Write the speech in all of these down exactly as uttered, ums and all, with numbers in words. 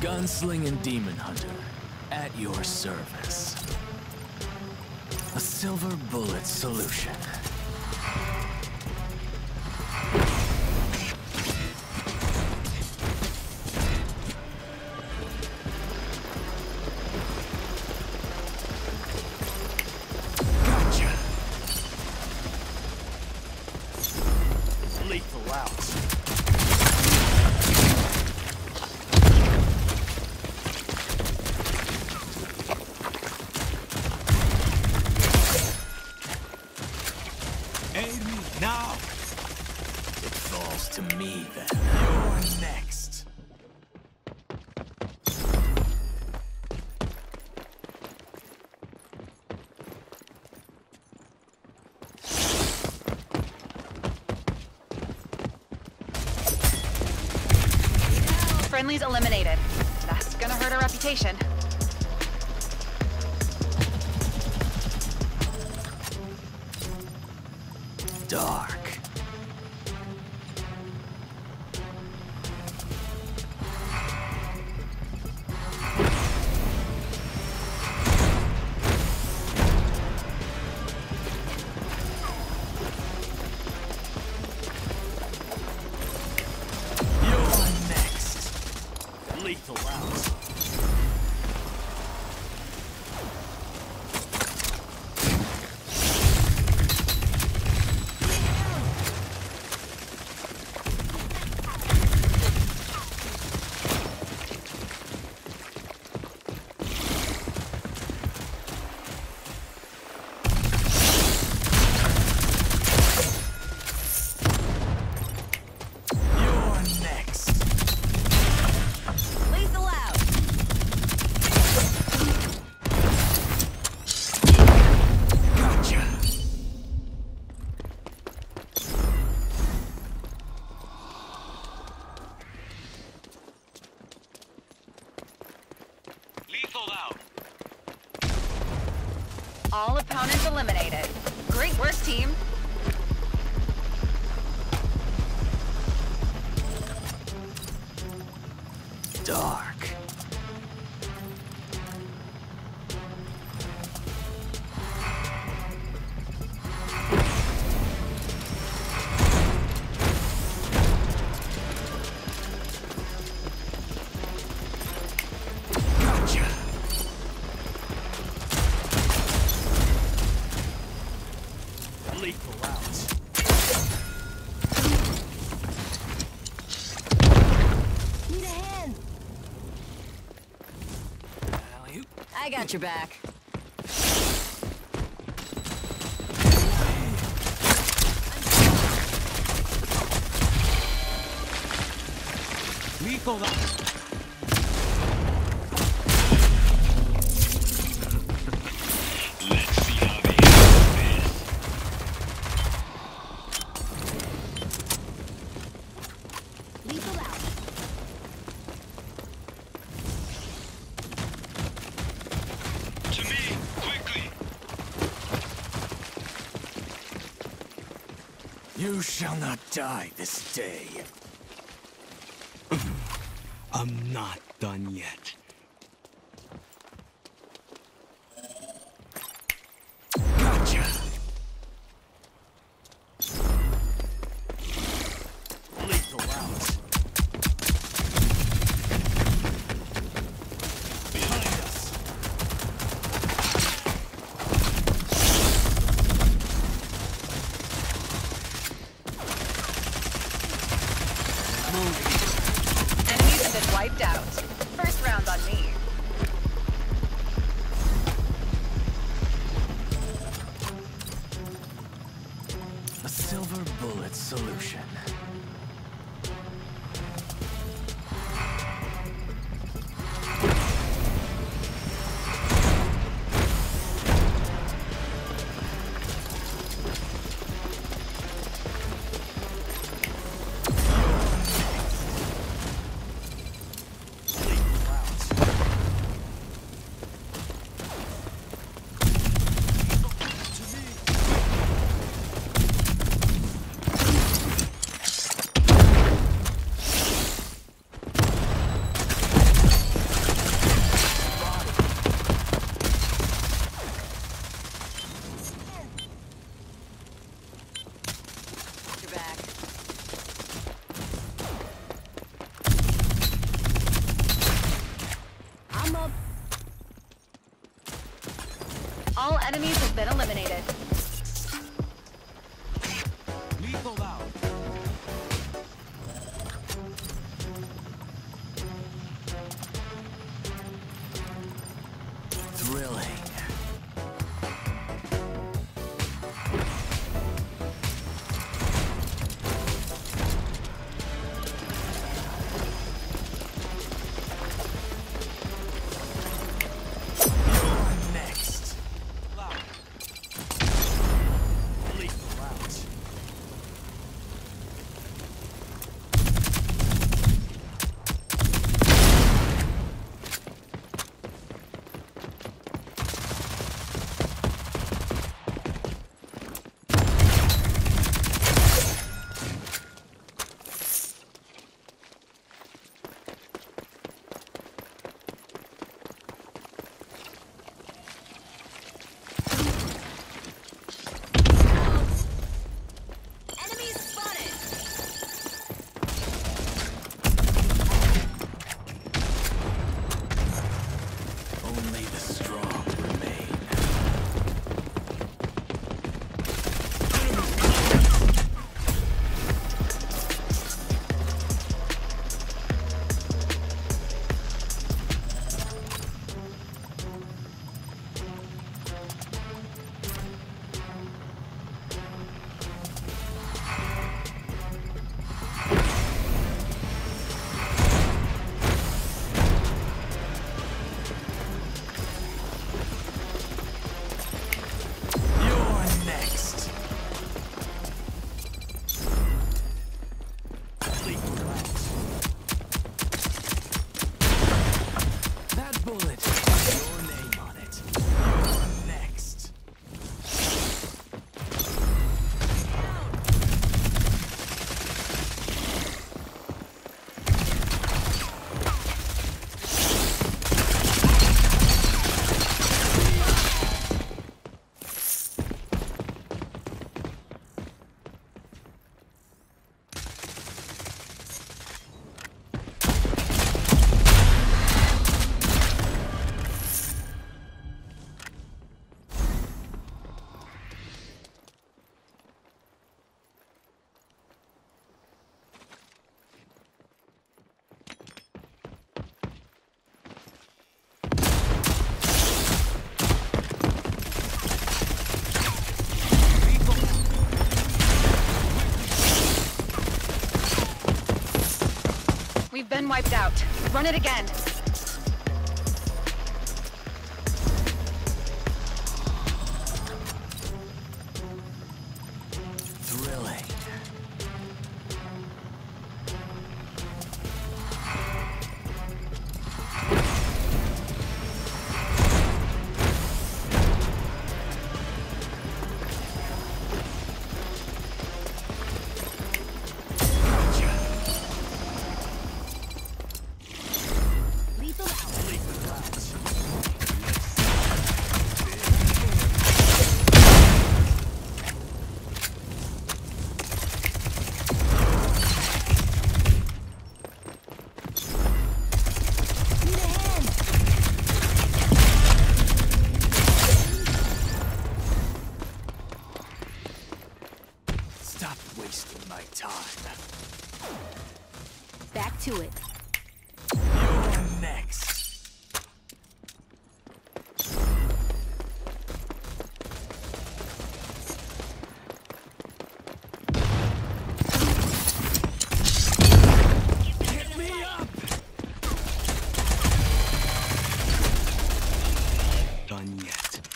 Gunslinging Demon Hunter, at your service. A silver bullet solution. Gotcha. Lethal out. Now! It falls to me, then. You're next. Friendlies eliminated. That's gonna hurt our reputation. Dark. You're next. Lethal out. All opponents eliminated. Great work, team. Dark. Gotcha. Lethal out. Need a hand. Alley-oop. I got your back. Lethal out. Let's see how they handle this. Lethal out. To me, quickly. You shall not die this day. I'm not done yet. Gotcha. Lethal out. Behind us. Enemies have been wiped out. First round on me. A silver bullet solution. enemies have been eliminated. Lethal out. Thrilling. You're next. Lethal out. Enemies spotted. Only the strong remain. You're next. Lethal out. That bullet has your name on it. You're next. We've been wiped out. Run it again. Thrilling. Lethal out. Need a hand. Stop wasting my time. Back to it. You're next. Get me up! Done yet.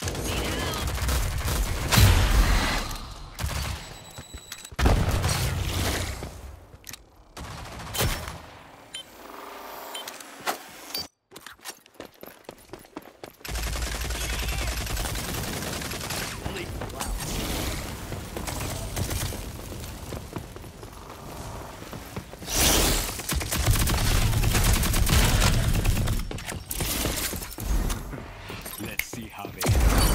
Lethal out. Let's see how they.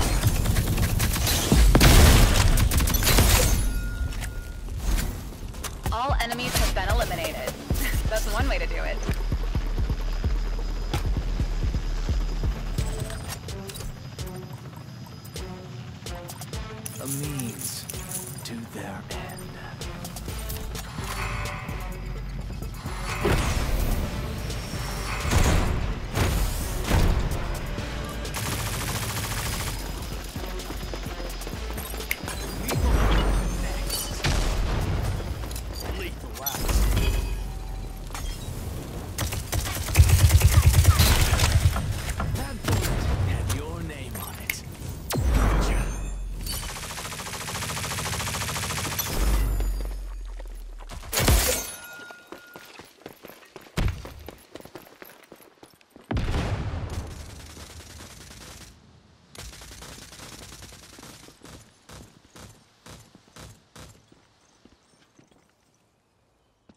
All enemies have been eliminated. That's one way to do it.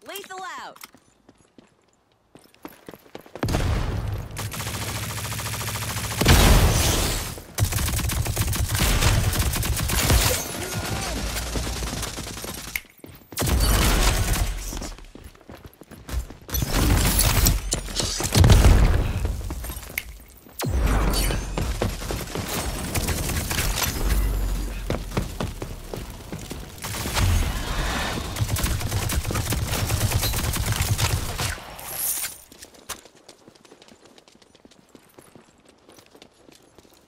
Lethal out.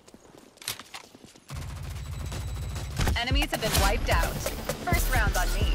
Enemies have been wiped out. First round on me.